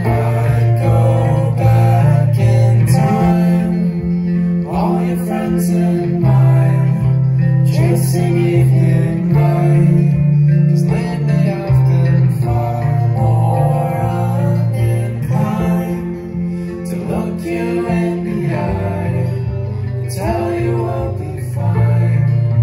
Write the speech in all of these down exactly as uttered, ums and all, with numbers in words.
I'd go back in time. All your friends and mine, chasing evening light. 'Cause lately I've been far more uninclined to look you in the eye and tell you we'll be fine.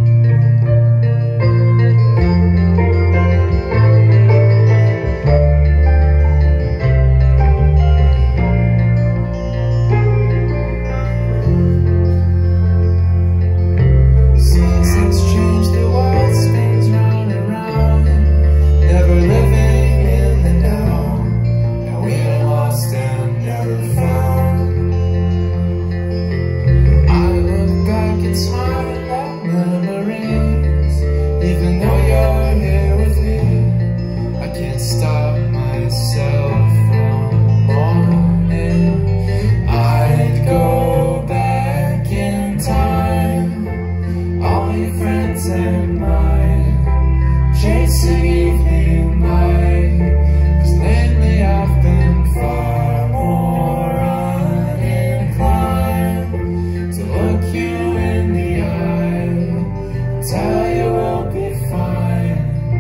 Stop myself from mourning. I'd go back in time. All your friends and mine, chasing evening light. 'Cause lately I've been far more uninclined to look you in the eye and tell you we'll be fine.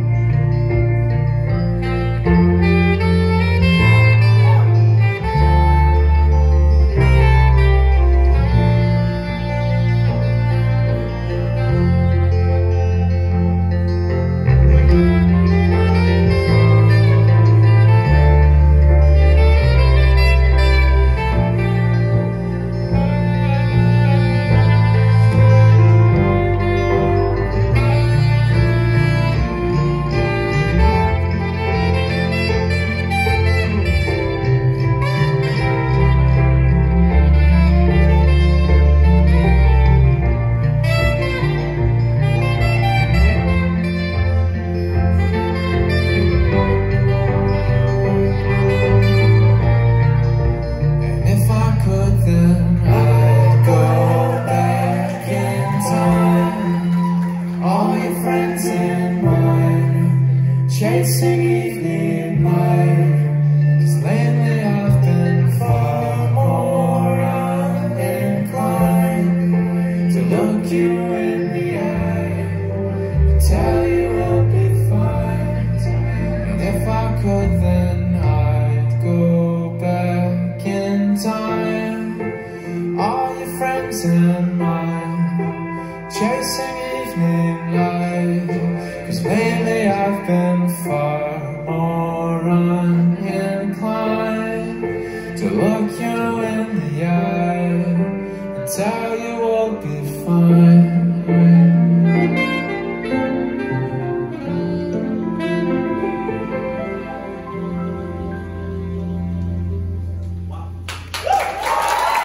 Chasing evening light. 'Cause lately I've been far more uninclined to look you in the eye and tell you we'll be fine. And if I could, then I'd go back in time. All your friends and mine, chasing evening light. 'Cause lately I've been far more uninclined to look you in the eye and tell you we'll be fine.